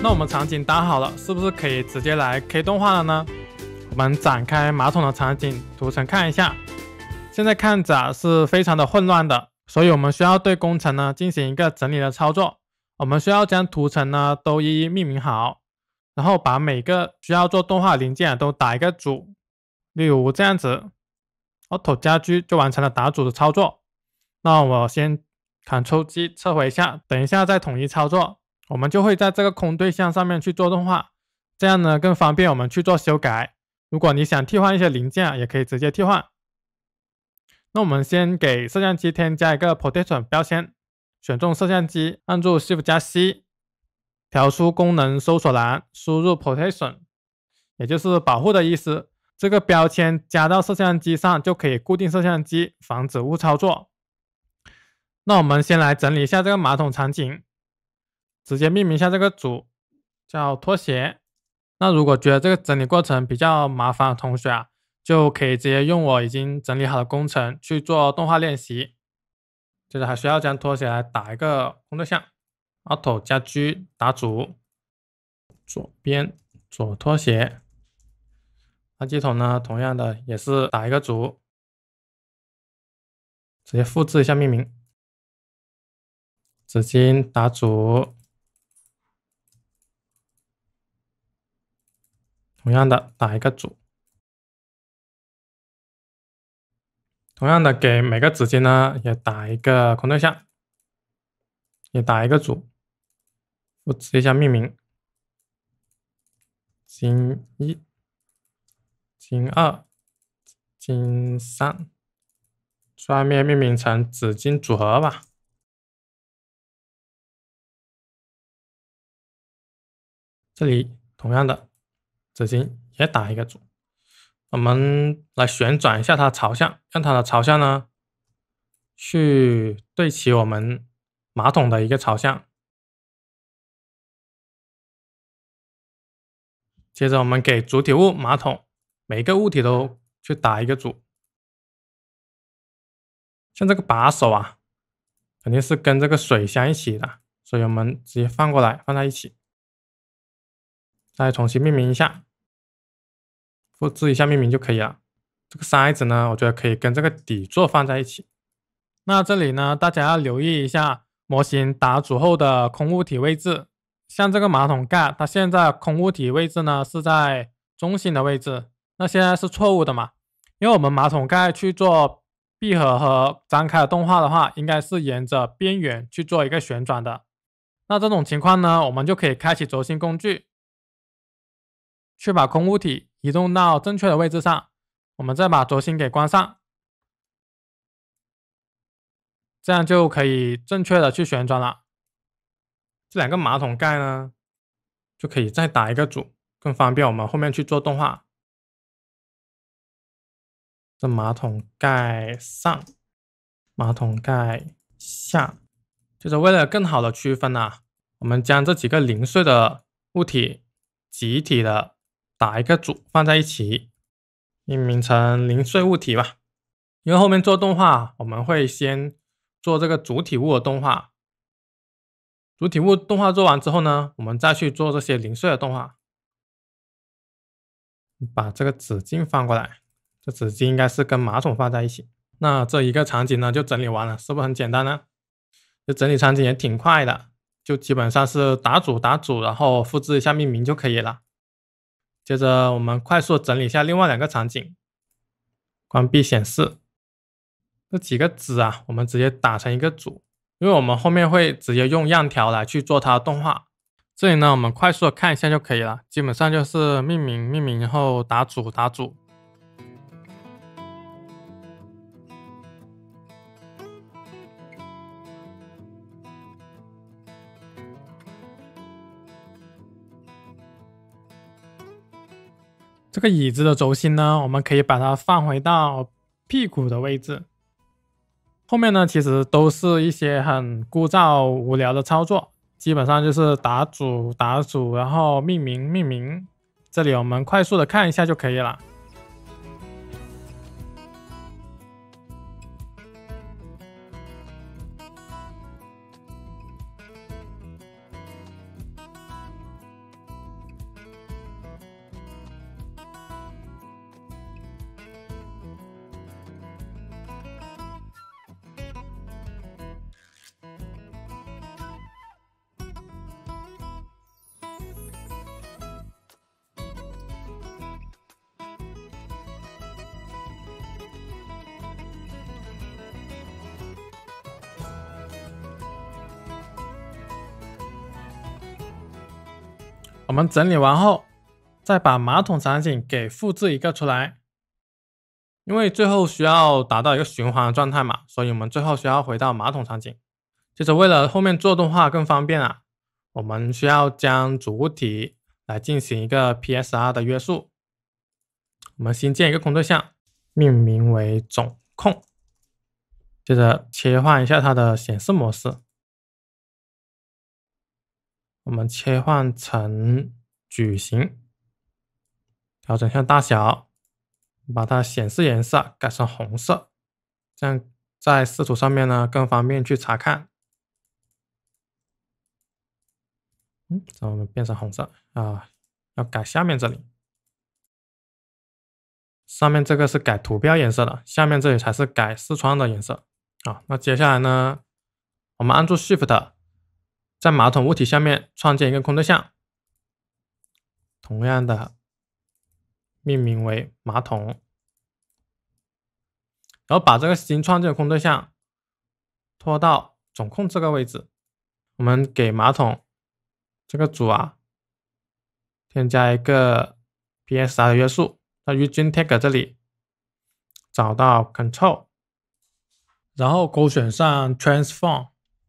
那我们场景搭好了，是不是可以直接来 K 动画了呢？我们展开马桶的场景图层看一下，现在看着是非常的混乱的，所以我们需要对工程呢进行一个整理的操作。我们需要将图层呢都一一命名好，然后把每个需要做动画零件都打一个组，例如这样子 ，Auto 加 G 就完成了打组的操作。那我先 Ctrl+G 撤回一下，等一下再统一操作，我们就会在这个空对象上面去做动画，这样呢更方便我们去做修改。如果你想替换一些零件，也可以直接替换。那我们先给摄像机添加一个 Protection 标签，选中摄像机，按住 Shift+C， 调出功能搜索栏，输入 Protection， 也就是保护的意思。这个标签加到摄像机上就可以固定摄像机，防止误操作。那我们先来整理一下这个马桶场景，直接命名一下这个组叫拖鞋。那如果觉得这个整理过程比较麻烦的同学啊，就可以直接用我已经整理好的工程去做动画练习。接着还需要将拖鞋来打一个空对象 ，Auto 加 G 打组，左边左拖鞋。垃圾桶呢，同样的也是打一个组，直接复制一下命名。纸巾打组，同样的打一个组。同样的，给每个纸巾呢也打一个空对象，也打一个组，复制一下命名。巾1、巾2、巾3，上面命名成纸巾组合吧。这里同样的纸巾也打一个组。我们来旋转一下它朝向，让它的朝向呢去对齐我们马桶的一个朝向。接着我们给主体物马桶每一个物体都去打一个组。像这个把手啊，肯定是跟这个水箱一起的，所以我们直接放过来放在一起。再重新命名一下，复制一下命名就可以了。这个塞子呢，我觉得可以跟这个底座放在一起。那这里呢，大家要留意一下模型打组后的空物体位置。像这个马桶盖，它现在空物体位置呢是在中心的位置，那现在是错误的嘛？因为我们马桶盖去做闭合和张开的动画的话，应该是沿着边缘去做一个旋转的。那这种情况呢，我们就可以开启轴心工具，去把空物体移动到正确的位置上，我们再把轴心给关上，这样就可以正确的去旋转了。这两个马桶盖呢，就可以再打一个组，更方便我们后面去做动画。这马桶盖上，马桶盖下，就是为了更好的区分啊，我们将这几个零碎的物体集体的打一个组放在一起，命名成零碎物体吧。因为后面做动画，我们会先做这个主体物的动画，主体物动画做完之后呢，我们再去做这些零碎的动画。把这个纸巾翻过来，这纸巾应该是跟马桶放在一起。那这一个场景呢就整理完了，是不是很简单呢？这整理场景也挺快的，就基本上是打组，然后复制一下命名就可以了。接着我们快速整理一下另外两个场景，关闭显示。这几个纸啊，我们直接打成一个组，因为我们后面会直接用样条来去做它的动画。这里呢，我们快速的看一下就可以了，基本上就是命名，然后打组。这个椅子的轴心呢，我们可以把它放回到屁股的位置。后面呢，其实都是一些很枯燥无聊的操作，基本上就是打组，然后命名。这里我们快速的看一下就可以了。 们整理完后，再把马桶场景给复制一个出来。因为最后需要达到一个循环的状态嘛，所以我们最后需要回到马桶场景。接着为了后面做动画更方便啊，我们需要将主物体来进行一个 PSR 的约束。我们新建一个空对象，命名为总控。接着切换一下它的显示模式，我们切换成矩形，调整一下大小，把它显示颜色改成红色，这样在视图上面呢更方便去查看。怎么变成红色啊？要改下面这里，上面这个是改图标颜色的，下面这里才是改视窗的颜色啊。那接下来呢，我们按住 Shift， 在马桶物体下面创建一个空对象，同样的命名为马桶，然后把这个新创建的空对象拖到总控这个位置，我们给马桶这个组啊添加一个 PSR 的约束，在 Region Tag 这里找到 Control， 然后勾选上 Transform，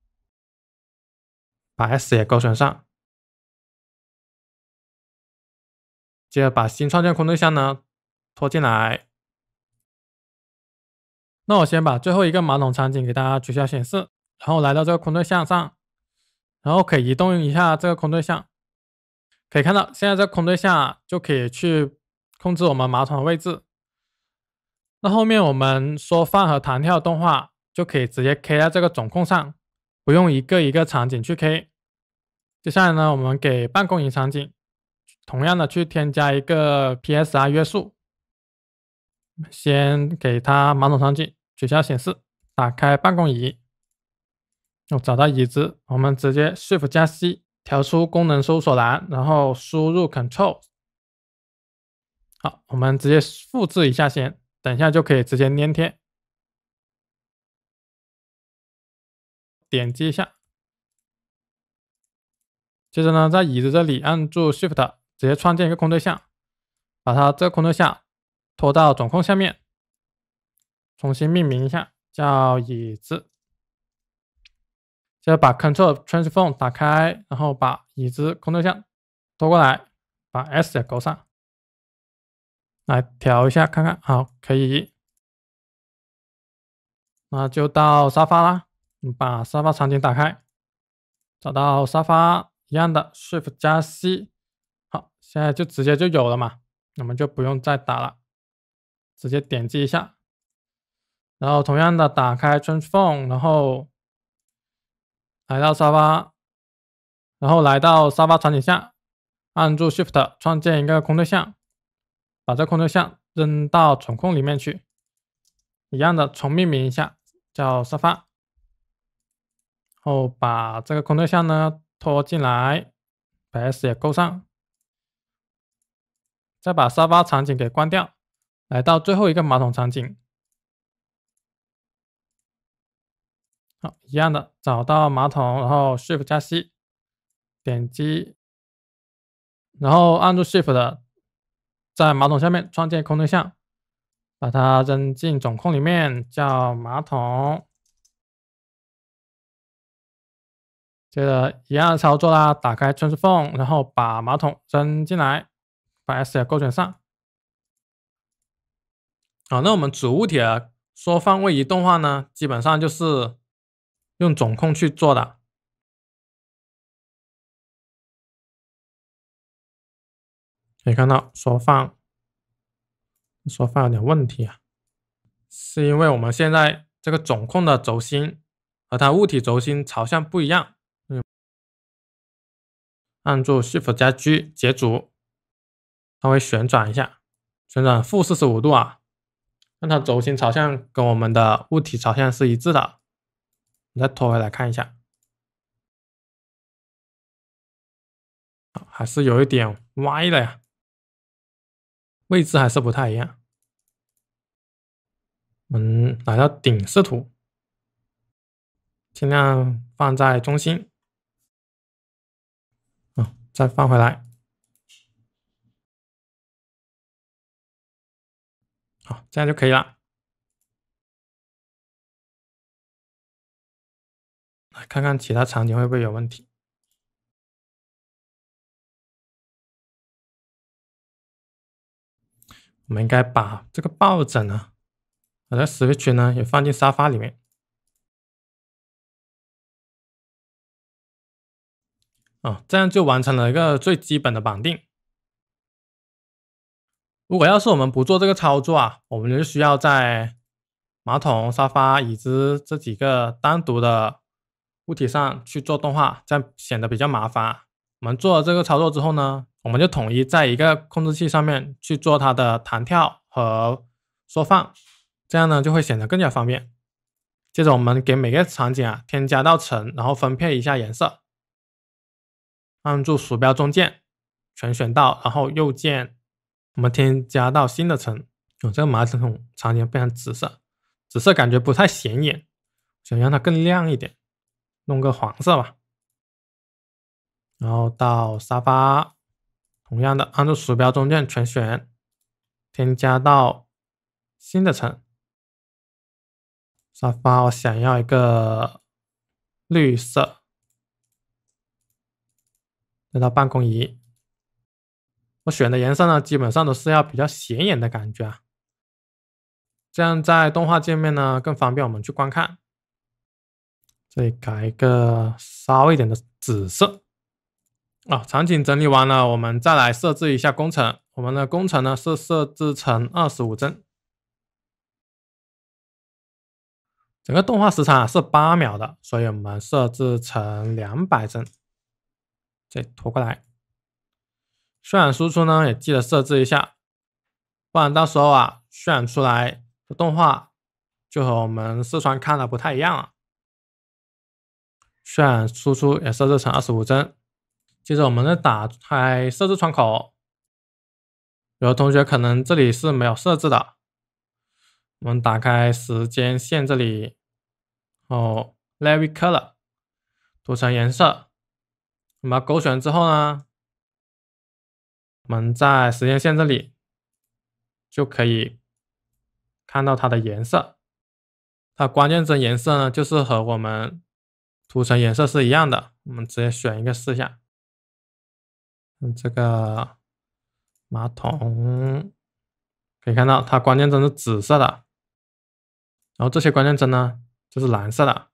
把 S 也勾选上，接着把新创建空对象呢拖进来。那我先把最后一个马桶场景给大家取消显示，然后来到这个空对象上，然后可以移动一下这个空对象，可以看到现在这个空对象就可以去控制我们马桶的位置。那后面我们缩放和弹跳动画就可以直接 K 在这个总控上，不用一个一个场景去 K。接下来呢，我们给办公椅场景同样的去添加一个 PSR 约束，先给它马桶场景取消显示，打开办公椅，找到椅子，我们直接 Shift 加 C 调出功能搜索栏，然后输入 Control。好，我们直接复制一下先，等一下就可以直接粘贴。点击一下，接着呢，在椅子这里按住 Shift， 直接创建一个空对象，把它这个空对象拖到总控下面，重新命名一下，叫椅子。接着把 Control Transform 打开，然后把椅子空对象拖过来，把 S 也勾上，来调一下看看，好，可以。那就到沙发啦，把沙发场景打开，找到沙发一样的 Shift 加 C， 好，现在就直接就有了嘛，我们就不用再打了，直接点击一下，然后同样的打开 Transform， 然后来到沙发，然后来到沙发场景下，按住 Shift 创建一个空对象，把这空对象扔到总控里面去，一样的重命名一下，叫沙发。后把这个空对象呢拖进来，把 S 也勾上，再把沙发场景给关掉，来到最后一个马桶场景。好，一样的找到马桶，然后 Shift 加 C， 点击，然后按住 Shift 的，在马桶下面创建空对象，把它扔进总控里面，叫马桶。接着一样的操作啦，打开 Transform， 然后把马桶扔进来，把 S 也勾选上。好，那我们主物体的缩放位移动画呢，基本上就是用总控去做的。可以看到缩放有点问题啊，是因为我们现在这个总控的轴心和它物体轴心朝向不一样。按住 Shift 加 G 截组，稍微旋转一下，旋转负45度啊，让它轴心朝向跟我们的物体朝向是一致的。你再拖回来看一下，还是有一点歪了呀，位置还是不太一样。我们来到顶视图，尽量放在中心。再放回来， 好，这样就可以了。来看看其他场景会不会有问题。我们应该把这个抱枕呢，把这 switch 呢也放进沙发里面。这样就完成了一个最基本的绑定。如果要是我们不做这个操作啊，我们就需要在马桶、沙发、椅子这几个单独的物体上去做动画，这样显得比较麻烦。我们做了这个操作之后呢，我们就统一在一个控制器上面去做它的弹跳和缩放，这样呢就会显得更加方便。接着我们给每个场景啊添加到层，然后分配一下颜色，按住鼠标中键全选到，然后右键我们添加到新的层。这个马桶场景变成紫色，紫色感觉不太显眼，想让它更亮一点，弄个黄色吧。然后到沙发，同样的按住鼠标中键全选，添加到新的层。沙发我想要一个绿色，再到办公椅，我选的颜色呢基本上都是要比较显眼的感觉啊，这样在动画界面呢更方便我们去观看。这里改一个骚一点的紫色。场景整理完了，我们再来设置一下工程。我们的工程呢是设置成25帧，整个动画时长是8秒的，所以我们设置成200帧。这拖过来，渲染输出呢也记得设置一下，不然到时候啊渲染出来的动画就和我们视窗看的不太一样了。渲染输出也设置成25帧。接着我们再打开设置窗口，有的同学可能这里是没有设置的，我们打开时间线这里，Live Color 涂层颜色，我们把它勾选之后呢，我们在时间线这里就可以看到它的颜色，它关键帧颜色呢就是和我们涂层颜色是一样的，我们直接选一个试一下。这个马桶可以看到它关键帧是紫色的，然后这些关键帧呢就是蓝色的，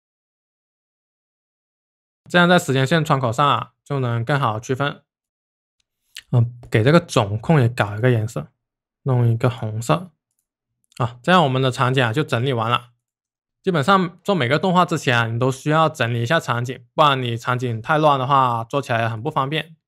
这样在时间线窗口上啊就能更好区分。给这个总控也搞一个颜色，弄一个红色。这样我们的场景啊就整理完了。基本上做每个动画之前啊，你都需要整理一下场景，不然你场景太乱的话，做起来很不方便。